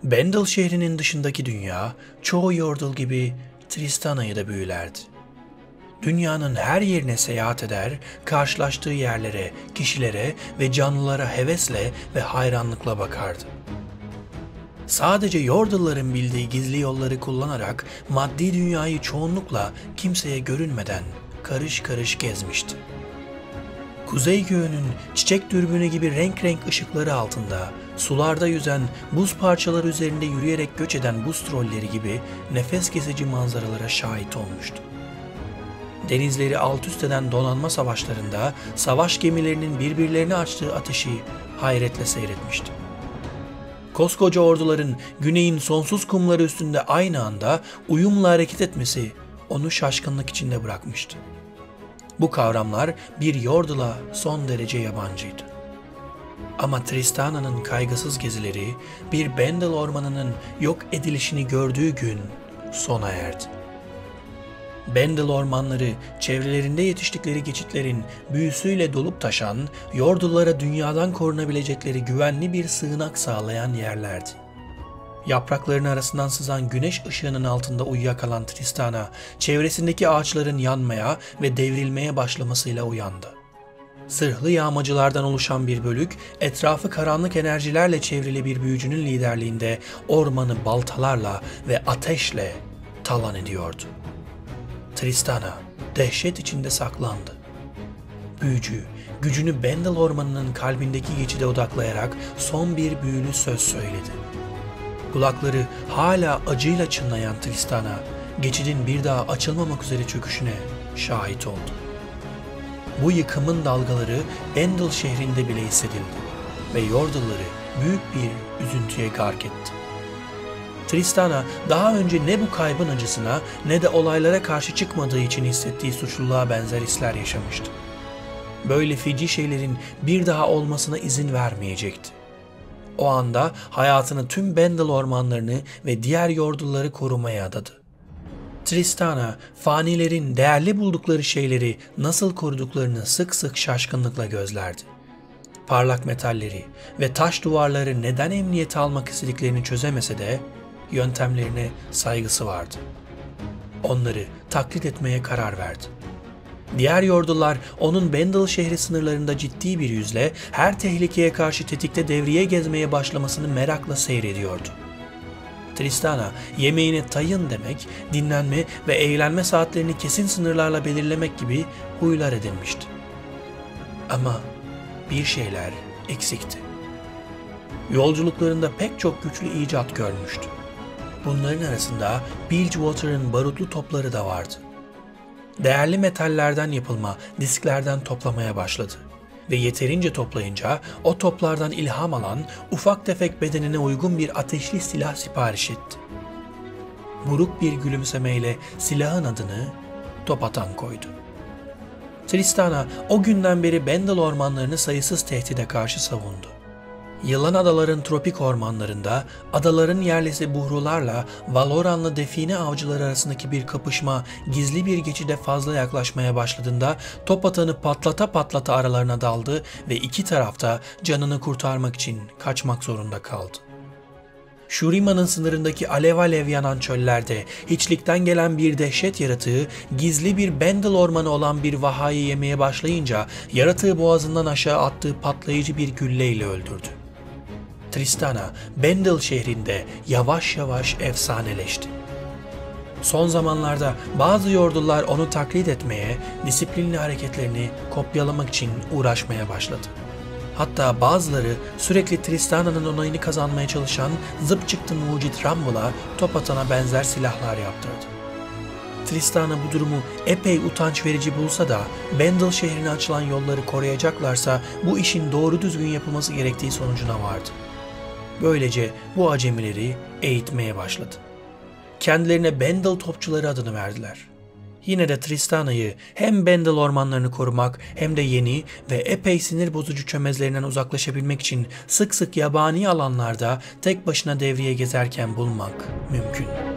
Bendel şehrinin dışındaki dünya, çoğu Yordle gibi Tristana'yı da büyülerdi. Dünyanın her yerine seyahat eder, karşılaştığı yerlere, kişilere ve canlılara hevesle ve hayranlıkla bakardı. Sadece Yordle'ların bildiği gizli yolları kullanarak maddi dünyayı çoğunlukla kimseye görünmeden karış karış gezmişti. Kuzey göğünün çiçek dürbünü gibi renk renk ışıkları altında, sularda yüzen, buz parçaları üzerinde yürüyerek göç eden buz trolleri gibi nefes kesici manzaralara şahit olmuştu. Denizleri alt üst eden donanma savaşlarında savaş gemilerinin birbirlerine açtığı ateşi hayretle seyretmişti. Koskoca orduların güneyin sonsuz kumları üstünde aynı anda uyumla hareket etmesi onu şaşkınlık içinde bırakmıştı. Bu kavramlar bir Yordle'a son derece yabancıydı. Ama Tristana'nın kaygısız gezileri bir Bendel ormanının yok edilişini gördüğü gün sona erdi. Bendel ormanları çevrelerinde yetiştikleri geçitlerin büyüsüyle dolup taşan, Yordle'lara dünyadan korunabilecekleri güvenli bir sığınak sağlayan yerlerdi. Yaprakların arasından sızan güneş ışığının altında uyuyakalan Tristana, çevresindeki ağaçların yanmaya ve devrilmeye başlamasıyla uyandı. Sırhlı yağmacılardan oluşan bir bölük, etrafı karanlık enerjilerle çevrili bir büyücünün liderliğinde ormanı baltalarla ve ateşle talan ediyordu. Tristana dehşet içinde saklandı. Büyücü, gücünü Bendel ormanının kalbindeki geçide odaklayarak son bir büyülü söz söyledi. Kulakları hala acıyla çınlayan Tristana, geçidin bir daha açılmamak üzere çöküşüne şahit oldu. Bu yıkımın dalgaları Bendel şehrinde bile hissedildi ve Yordle'ları büyük bir üzüntüye gark etti. Tristana daha önce ne bu kaybın acısına ne de olaylara karşı çıkmadığı için hissettiği suçluluğa benzer hisler yaşamıştı. Böyle feci şeylerin bir daha olmasına izin vermeyecekti. O anda hayatını tüm Bendel ormanlarını ve diğer Yordle'ları korumaya adadı. Tristana, fanilerin değerli buldukları şeyleri nasıl koruduklarını sık sık şaşkınlıkla gözlerdi. Parlak metalleri ve taş duvarları neden emniyete almak istediklerini çözemese de yöntemlerine saygısı vardı. Onları taklit etmeye karar verdi. Diğer Yordle'lar onun Bendel şehri sınırlarında ciddi bir yüzle her tehlikeye karşı tetikte devriye gezmeye başlamasını merakla seyrediyordu. Tristana, yemeğine tayın demek, dinlenme ve eğlenme saatlerini kesin sınırlarla belirlemek gibi huylar edinmişti. Ama bir şeyler eksikti. Yolculuklarında pek çok güçlü icat görmüştü. Bunların arasında Bilgewater'ın barutlu topları da vardı. Değerli metallerden yapılma disklerden toplamaya başladı ve yeterince toplayınca o toplardan ilham alan ufak tefek bedenine uygun bir ateşli silah sipariş etti. Buruk bir gülümsemeyle silahın adını Topatan koydu. Tristana o günden beri Bendel ormanlarını sayısız tehdide karşı savundu. Yılan adaların tropik ormanlarında adaların yerlisi buhrularla Valoranlı define avcıları arasındaki bir kapışma gizli bir geçide fazla yaklaşmaya başladığında Topatan'ı patlata patlata aralarına daldı ve iki tarafta canını kurtarmak için kaçmak zorunda kaldı. Shurima'nın sınırındaki alev alev yanan çöllerde hiçlikten gelen bir dehşet yaratığı gizli bir Bendel ormanı olan bir vahayı yemeye başlayınca yaratığı boğazından aşağı attığı patlayıcı bir gülleyle öldürdü. Tristana, Bendel şehrinde yavaş yavaş efsaneleşti. Son zamanlarda bazı Yordle'lar onu taklit etmeye, disiplinli hareketlerini kopyalamak için uğraşmaya başladı. Hatta bazıları sürekli Tristana'nın onayını kazanmaya çalışan zıp çıktı mucit Rumble'a Topatan'a benzer silahlar yaptırdı. Tristana bu durumu epey utanç verici bulsa da Bendel şehrine açılan yolları koruyacaklarsa bu işin doğru düzgün yapılması gerektiği sonucuna vardı. Böylece bu acemileri eğitmeye başladı. Kendilerine Bendel topçuları adını verdiler. Yine de Tristana'yı hem Bendel ormanlarını korumak hem de yeni ve epey sinir bozucu çömezlerinden uzaklaşabilmek için sık sık yabani alanlarda tek başına devriye gezerken bulmak mümkün.